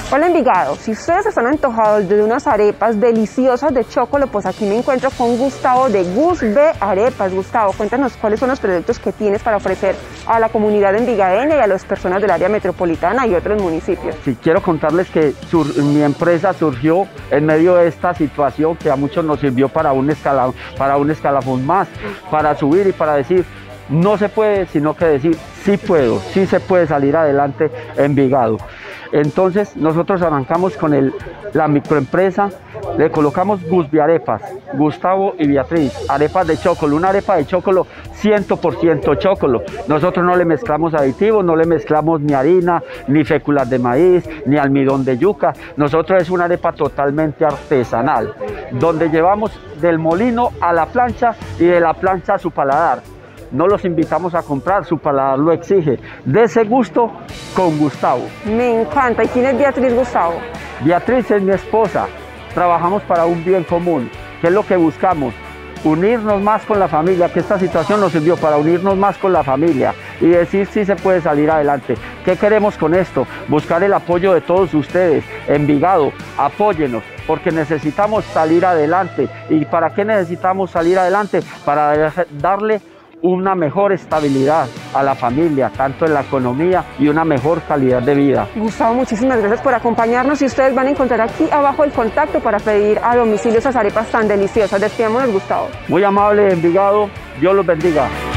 Hola Envigado, si ustedes están antojados de unas arepas deliciosas de chocolo, pues aquí me encuentro con Gustavo de Gus B Arepas. Gustavo, cuéntanos cuáles son los productos que tienes para ofrecer a la comunidad envigadeña y a las personas del área metropolitana y otros municipios. Sí, quiero contarles que mi empresa surgió en medio de esta situación que a muchos nos sirvió para un escalafón más, para subir y para decir, no se puede, sino que decir, sí puedo, sí se puede salir adelante Envigado. Entonces nosotros arrancamos con la microempresa, le colocamos Gus B Arepas, Gustavo y Beatriz, arepas de chocolo, una arepa de chocolo 100% chocolo. Nosotros no le mezclamos aditivos, no le mezclamos ni harina, ni féculas de maíz, ni almidón de yuca. Nosotros es una arepa totalmente artesanal, donde llevamos del molino a la plancha y de la plancha a su paladar. No los invitamos a comprar, su paladar lo exige. De ese gusto con Gustavo. Me encanta. ¿Y quién es Beatriz, Gustavo? Beatriz es mi esposa. Trabajamos para un bien común. ¿Qué es lo que buscamos? Unirnos más con la familia, que esta situación nos sirvió para unirnos más con la familia y decir si se puede salir adelante. ¿Qué queremos con esto? Buscar el apoyo de todos ustedes. Envigado, apóyenos, porque necesitamos salir adelante. ¿Y para qué necesitamos salir adelante? Para darle una mejor estabilidad a la familia, tanto en la economía y una mejor calidad de vida. Gustavo, muchísimas gracias por acompañarnos y ustedes van a encontrar aquí abajo el contacto para pedir a domicilio esas arepas tan deliciosas. Despidámonos, Gustavo. Muy amable, Envigado, Dios los bendiga.